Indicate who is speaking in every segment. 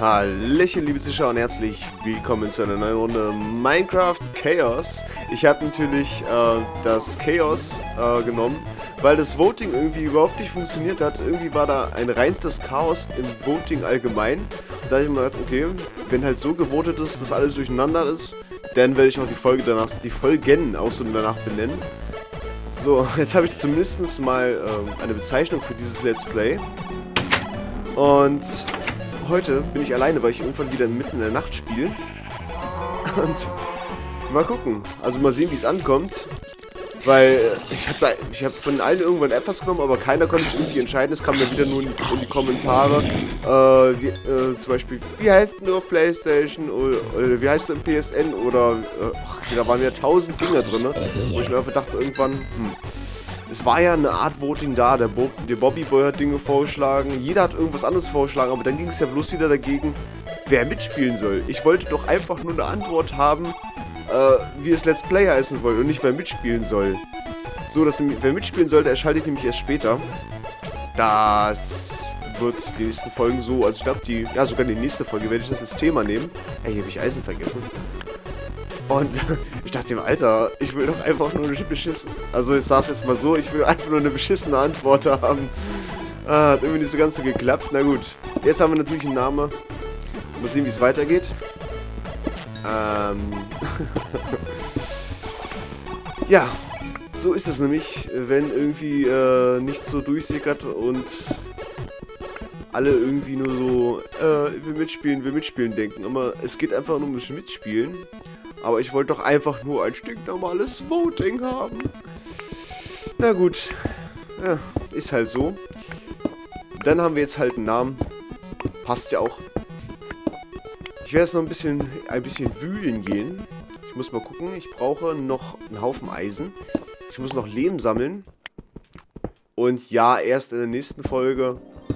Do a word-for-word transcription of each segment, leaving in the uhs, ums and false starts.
Speaker 1: Hallöchen, liebe Zuschauer, und herzlich willkommen zu einer neuen Runde Minecraft Chaos. Ich habe natürlich äh, das Chaos äh, genommen, weil das Voting irgendwie überhaupt nicht funktioniert hat. Irgendwie war da ein reinstes Chaos im Voting allgemein. Und da habe ich mir gedacht, okay, wenn halt so gewotet ist, dass alles durcheinander ist, dann werde ich auch die Folge danach, die Folgen auch so danach benennen. So, jetzt habe ich zumindest mal äh, eine Bezeichnung für dieses Let's Play. Und heute bin ich alleine, weil ich irgendwann wieder mitten in der Nacht spiele. Und mal gucken. Also mal sehen, wie es ankommt. Weil ich habe da, ich habe von allen irgendwann etwas genommen, aber keiner konnte sich irgendwie entscheiden. Es kam dann wieder nur in, in die Kommentare. Äh, wie, äh, zum Beispiel, wie heißt du auf PlayStation? Oder, oder wie heißt du im P S N? Oder, äh, ach, da waren ja tausend Dinger drin, wo ich mir einfach dachte, irgendwann, hm. Es war ja eine Art Voting da, der, Bo der Bobby Boy hat Dinge vorgeschlagen, jeder hat irgendwas anderes vorgeschlagen, aber dann ging es ja bloß wieder dagegen, wer mitspielen soll. Ich wollte doch einfach nur eine Antwort haben, äh, wie es Let's Play heißen wollte und nicht, wer mitspielen soll. So, dass wer mitspielen sollte, erschaltet nämlich erst später. Das wird die nächsten Folgen so, also ich glaube, die, ja sogar die nächste Folge werde ich das als Thema nehmen. Ey, hier habe ich Eisen vergessen. Und ich dachte mir, Alter, ich will doch einfach nur eine beschissen... Also ich sag's jetzt mal so, ich will einfach nur eine beschissene Antwort haben. Ah, hat irgendwie nicht so ganz so geklappt. Na gut, jetzt haben wir natürlich einen Namen. Mal sehen, wie es weitergeht. Ähm... ja, so ist es nämlich, wenn irgendwie äh, nichts so durchsickert und alle irgendwie nur so, äh, wir mitspielen, wir mitspielen denken. Aber es geht einfach nur ums Mitspielen. Aber ich wollte doch einfach nur ein stinknormales Voting haben. Na gut. Ja, ist halt so. Dann haben wir jetzt halt einen Namen. Passt ja auch. Ich werde jetzt noch ein bisschen, ein bisschen wühlen gehen. Ich muss mal gucken. Ich brauche noch einen Haufen Eisen. Ich muss noch Lehm sammeln. Und ja, erst in der nächsten Folge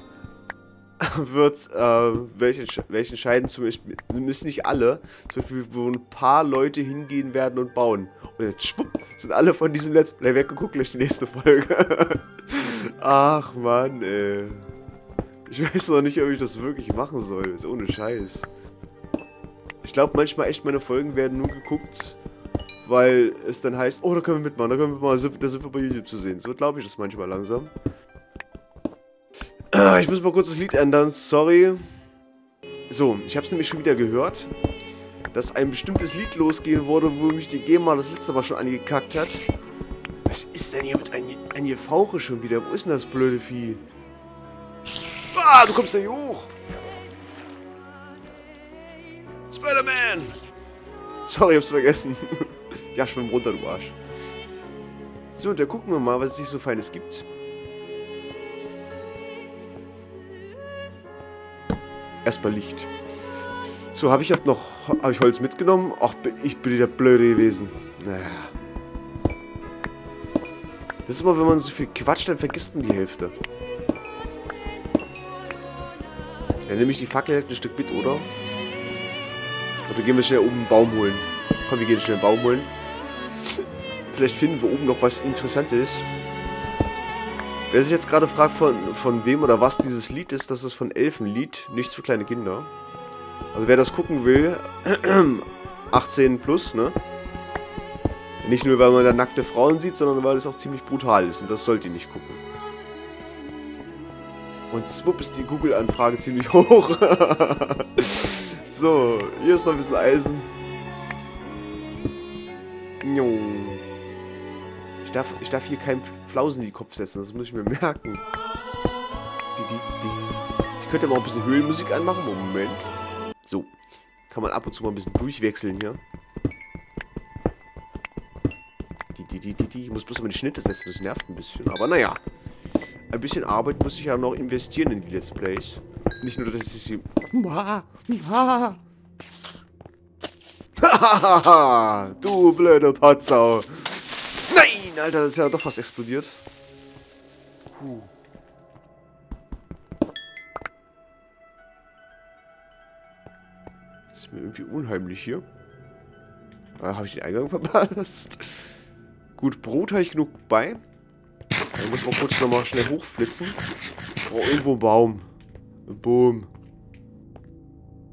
Speaker 1: wird, äh, welche, welche entscheiden, zumindest nicht alle, zum Beispiel, wo ein paar Leute hingehen werden und bauen. Und jetzt schwupp, sind alle von diesem Let's Play weggeguckt, gleich die nächste Folge. Ach Mann, ey. Ich weiß noch nicht, ob ich das wirklich machen soll, ist ohne Scheiß. Ich glaube manchmal echt, meine Folgen werden nur geguckt, weil es dann heißt, oh, da können wir mitmachen, da können wir mal, da sind wir bei YouTube zu sehen. So glaube ich das manchmal langsam. Ich muss mal kurz das Lied ändern, sorry. So, ich habe es nämlich schon wieder gehört, dass ein bestimmtes Lied losgehen wurde, wo mich die GEMA das letzte Mal schon angekackt hat. Was ist denn hier mit einem Fauche schon wieder? Wo ist denn das blöde Vieh? Ah, du kommst ja hier hoch! Spider-Man! Sorry, ich hab's vergessen. Ja, schwimm runter, du Arsch. So, da gucken wir mal, was es sich so Feines gibt. Erstmal Licht. So, habe ich halt noch... Habe ich Holz mitgenommen? Ach, bin ich bin der Blöde gewesen. Naja. Das ist immer, wenn man so viel quatscht, dann vergisst man die Hälfte. Dann nehme ich die Fackel halt ein Stück mit, oder? Oder gehen wir schnell oben einen Baum holen. Komm, wir gehen schnell einen Baum holen. Vielleicht finden wir oben noch was Interessantes. Wer sich jetzt gerade fragt, von, von wem oder was dieses Lied ist, das ist von Elfenlied, nichts für kleine Kinder. Also wer das gucken will, achtzehn plus, ne? Nicht nur, weil man da nackte Frauen sieht, sondern weil es auch ziemlich brutal ist und das sollt ihr nicht gucken. Und zwupp ist die Google-Anfrage ziemlich hoch. So, hier ist noch ein bisschen Eisen. Jo. Ich darf, ich darf hier keinen Flausen in den Kopf setzen, das muss ich mir merken. Ich könnte mal ein bisschen Höhlenmusik anmachen. Moment. So. Kann man ab und zu mal ein bisschen durchwechseln hier. Ich muss bloß mal die Schnitte setzen, das nervt ein bisschen. Aber naja. Ein bisschen Arbeit muss ich ja noch investieren in die Let's Plays. Nicht nur, dass ich sie... Du blöde Patzau. Nein, Alter, das ist ja doch fast explodiert. Puh. Das ist mir irgendwie unheimlich hier. Da habe ich den Eingang verpasst. Gut, Brot habe ich genug bei. Dann muss man kurz nochmal schnell hochflitzen. Ich brauche irgendwo einen Baum. Boom.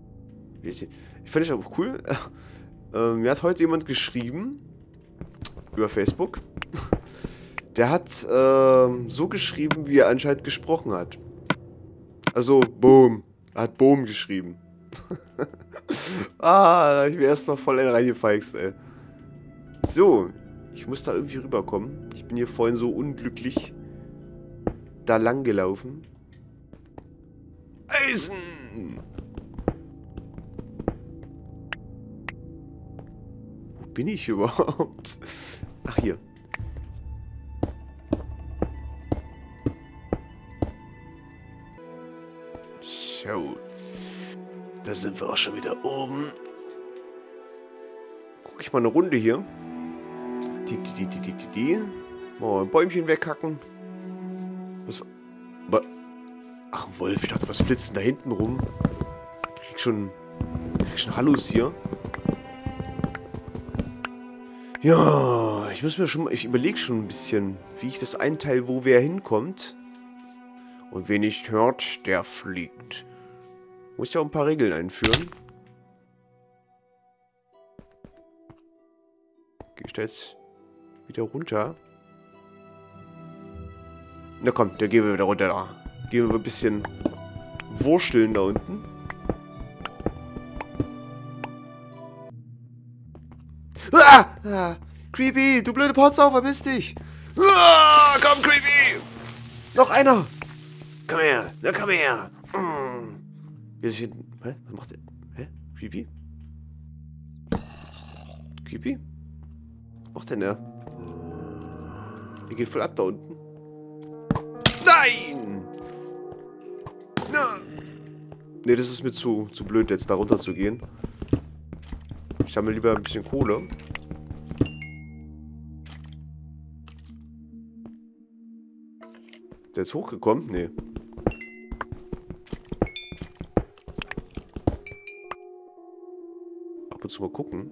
Speaker 1: Ich fand ich auch cool. Äh, mir hat heute jemand geschrieben. Über Facebook. Der hat äh, so geschrieben, wie er anscheinend gesprochen hat. Also, Boom. Er hat Boom geschrieben. Ah, da hab ich mir erstmal voll reingefeixt, ey. So. Ich muss da irgendwie rüberkommen. Ich bin hier vorhin so unglücklich da lang gelaufen. Eisen! Wo bin ich überhaupt? Ach, hier. So. Da sind wir auch schon wieder oben. Guck ich mal eine Runde hier. Die, die, die, die, die, die. Mal ein Bäumchen weghacken. Was? Ach, ein Wolf. Ich dachte, was flitzt denn da hinten rum? Krieg schon, krieg schon Hallus hier. Ja, ich muss mir schon, ich überlege schon ein bisschen, wie ich das einteile, wo wer hinkommt. Und wer nicht hört, der fliegt. Muss ich auch ein paar Regeln einführen. Gehe ich da jetzt wieder runter? Na komm, da gehen wir wieder runter da. Gehen wir ein bisschen wursteln da unten. Ah! Ah! Creepy, du blöde Potzer, verpiss dich! Ah! Komm, Creepy! Noch einer! Komm her, na komm her! Mm. Wie ist hier? Hä? Was macht der? Hä? Creepy? Creepy? Was macht denn der? Der geht voll ab da unten. Nein! Na! Ne, das ist mir zu, zu blöd, jetzt da runter zu gehen. Ich sammle lieber ein bisschen Kohle. Der ist hochgekommen? Nee. Ab und zu mal gucken.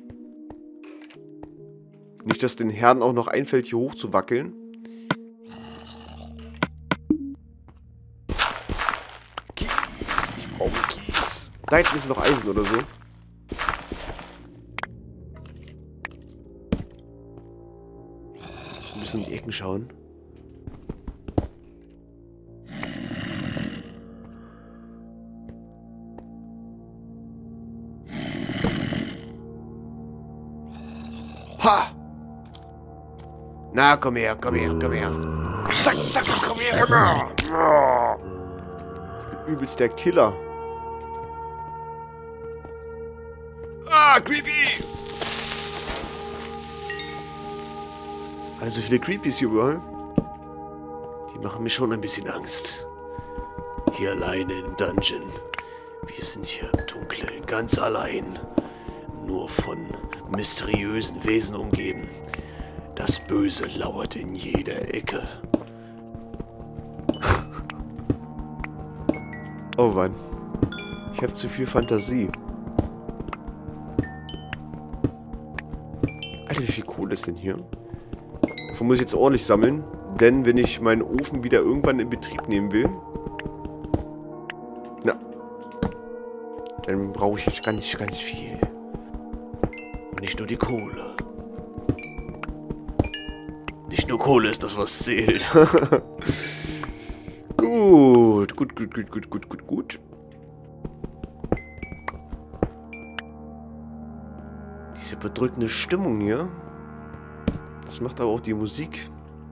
Speaker 1: Nicht, dass den Herren auch noch einfällt, hier hoch zu wackeln. Kies! Ich brauche Kies. Da hinten ist noch Eisen oder so. Wir müssen um die Ecken schauen. Ha! Na, komm her, komm her, komm her. Zack, zack, zack, komm her, komm her. Ich bin übelst der Killer. Ah, creepy! Alle so viele Creepies hier überall. Die machen mir schon ein bisschen Angst. Hier alleine im Dungeon. Wir sind hier im Dunkeln, ganz allein. Nur von mysteriösen Wesen umgeben. Das Böse lauert in jeder Ecke. Oh Mann. Ich habe zu viel Fantasie. Alter, wie viel Kohle ist denn hier? Davon muss ich jetzt ordentlich sammeln. Denn wenn ich meinen Ofen wieder irgendwann in Betrieb nehmen will, na, dann brauche ich jetzt ganz, ganz viel. Und nicht nur die Kohle. Nicht nur Kohle ist das, was zählt. Gut, gut, gut, gut, gut, gut, gut, gut. Diese bedrückende Stimmung hier. Das macht aber auch die Musik.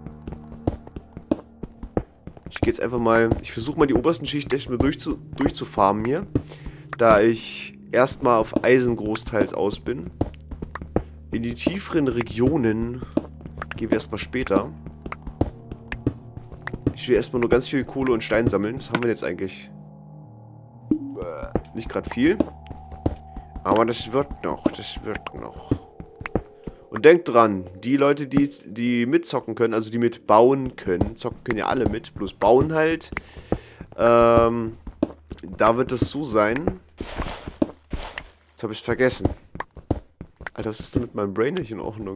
Speaker 1: Ich gehe jetzt einfach mal... Ich versuche mal die obersten Schichten echt mal durchzu, durchzufarmen hier. Da ich erstmal auf Eisen großteils aus bin. In die tieferen Regionen gehen wir erstmal später. Ich will erstmal nur ganz viel Kohle und Stein sammeln. Was haben wir jetzt eigentlich? Nicht gerade viel. Aber das wird noch. Das wird noch. Und denkt dran, die Leute, die, die mitzocken können, also die mitbauen können, zocken können ja alle mit, bloß bauen halt. Ähm, da wird es so sein. Jetzt habe ich es vergessen. Alter, was ist denn mit meinem Brain nicht in Ordnung?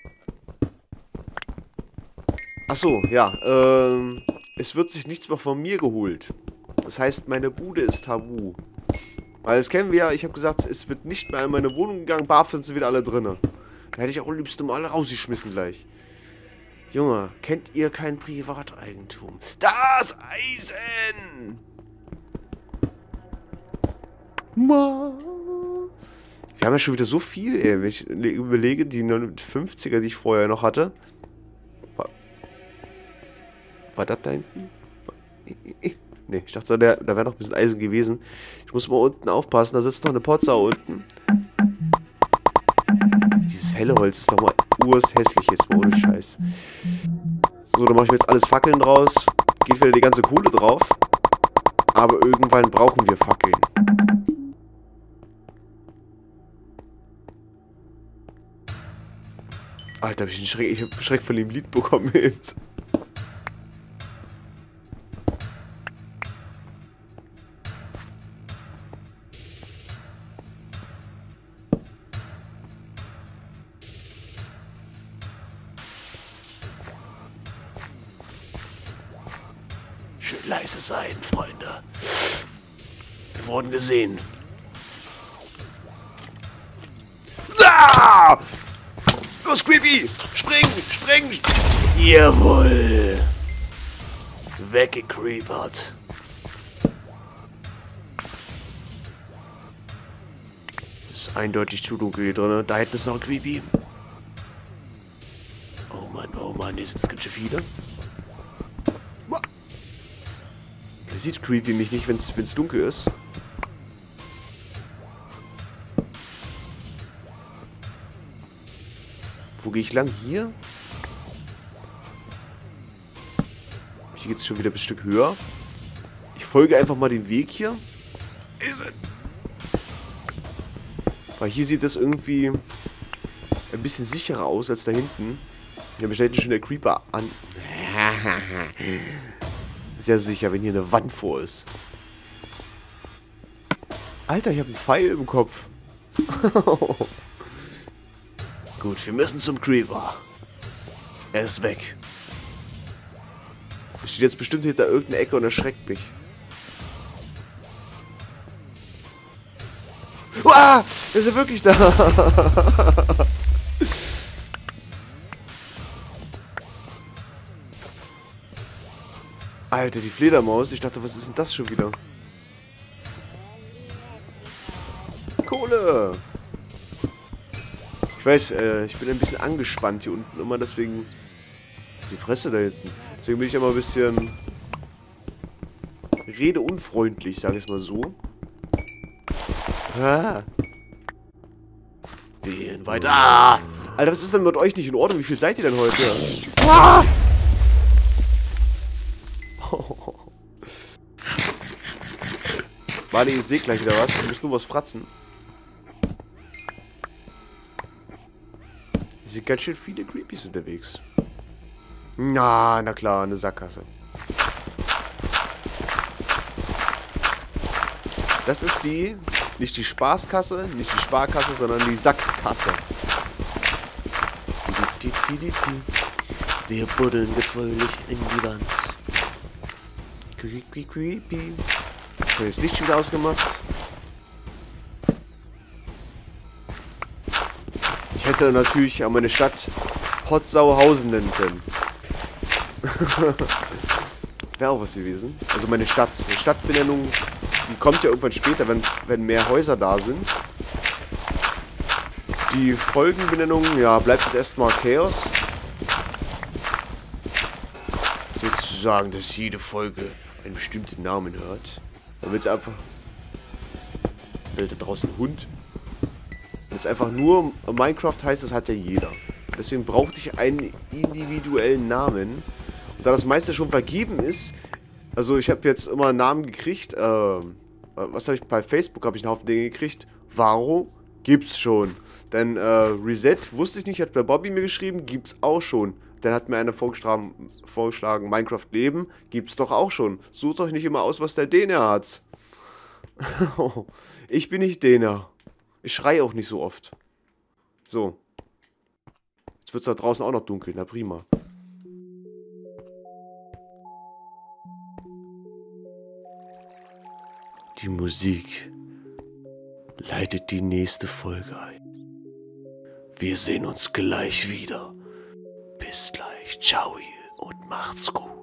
Speaker 1: Achso, ja. Ähm, es wird sich nichts mehr von mir geholt. Das heißt, meine Bude ist tabu. Weil das kennen wir ja, ich habe gesagt, es wird nicht mehr in meine Wohnung gegangen, barfuß sind wieder alle drinne. Da hätte ich auch am liebsten mal alle rausgeschmissen gleich. Junge, kennt ihr kein Privateigentum? Das Eisen! Ma. Wir haben ja schon wieder so viel, ey. Wenn ich überlege, die neunundfünfziger, die ich vorher noch hatte. War, war das da hinten? Ne, ich dachte, da, da wäre noch ein bisschen Eisen gewesen. Ich muss mal unten aufpassen, da sitzt noch eine Potza unten. Dieses helle Holz ist doch mal urs hässlich jetzt mal ohne Scheiß. So, dann mache ich mir jetzt alles Fackeln draus. Geht wieder die ganze Kohle drauf. Aber irgendwann brauchen wir Fackeln. Alter, hab ich einen Schreck, ich hab einen Schreck von dem Lied bekommen eben. Schön leise sein, Freunde. Wir wurden gesehen. Ah! Los, Creepy! Spring! Spring! Jawohl! Weggecreepert. Ist eindeutig zu dunkel hier drin. Da hinten ist noch ein Creepy. Oh Mann, oh Mann, hier sind es ganz schön viele. Er sieht Creepy mich nicht, wenn es dunkel ist. Wo gehe ich lang? Hier? Hier geht es schon wieder ein Stück höher. Ich folge einfach mal den Weg hier. Ist es? Weil hier sieht das irgendwie ein bisschen sicherer aus als da hinten. Hier bestellt schon der Creeper an. Sehr sicher, wenn hier eine Wand vor ist. Alter, ich habe einen Pfeil im Kopf. Gut, wir müssen zum Creeper. Er ist weg. Er steht jetzt bestimmt hinter irgendeiner Ecke und erschreckt mich. Ah! Ist er wirklich da? Alter, die Fledermaus. Ich dachte, was ist denn das schon wieder? Kohle! Ich weiß, äh, ich bin ein bisschen angespannt hier unten immer, deswegen... Die Fresse da hinten. Deswegen bin ich immer ein bisschen... redeunfreundlich, sage ich mal so. Ah. Wir gehen weiter. Ah! Alter, was ist denn mit euch nicht in Ordnung? Wie viel seid ihr denn heute? Ah! Warte, ich sehe gleich wieder was. Du musst nur was fratzen. Hier sind ganz schön viele Creepies unterwegs. Na, na klar, eine Sackgasse. Das ist die, nicht die Spaßkasse, nicht die Sparkasse, sondern die Sackkasse. Die, die, die, die. Wir buddeln jetzt fröhlich in die Wand. Creepy, creepy. Ich habe das Licht schon wieder ausgemacht. Ich hätte natürlich auch meine Stadt Potsauhausen nennen können. Wäre auch was gewesen. Also meine Stadt. Die Stadtbenennung, die kommt ja irgendwann später, wenn, wenn mehr Häuser da sind. Die Folgenbenennung, ja, bleibt jetzt erstmal Chaos. Sozusagen, dass jede Folge einen bestimmten Namen hört. Damit es einfach... Da draußen ein Hund. Wenn es einfach nur Minecraft heißt, das hat ja jeder. Deswegen brauchte ich einen individuellen Namen. Und da das meiste schon vergeben ist, also ich habe jetzt immer einen Namen gekriegt, äh, was habe ich bei Facebook, habe ich einen Haufen Dinge gekriegt. Varo gibt's schon. Denn äh, Reset wusste ich nicht, hat bei Bobby mir geschrieben, gibt's auch schon. Dann hat mir einer vorgeschlagen, vorgeschlagen, Minecraft Leben, gibt's doch auch schon. Sucht euch nicht immer aus, was der Däner hat. Ich bin nicht Däner. Ich schreie auch nicht so oft. So. Jetzt wird es da draußen auch noch dunkel. Na prima. Die Musik leitet die nächste Folge ein. Wir sehen uns gleich wieder. Bis gleich. Ciao und macht's gut.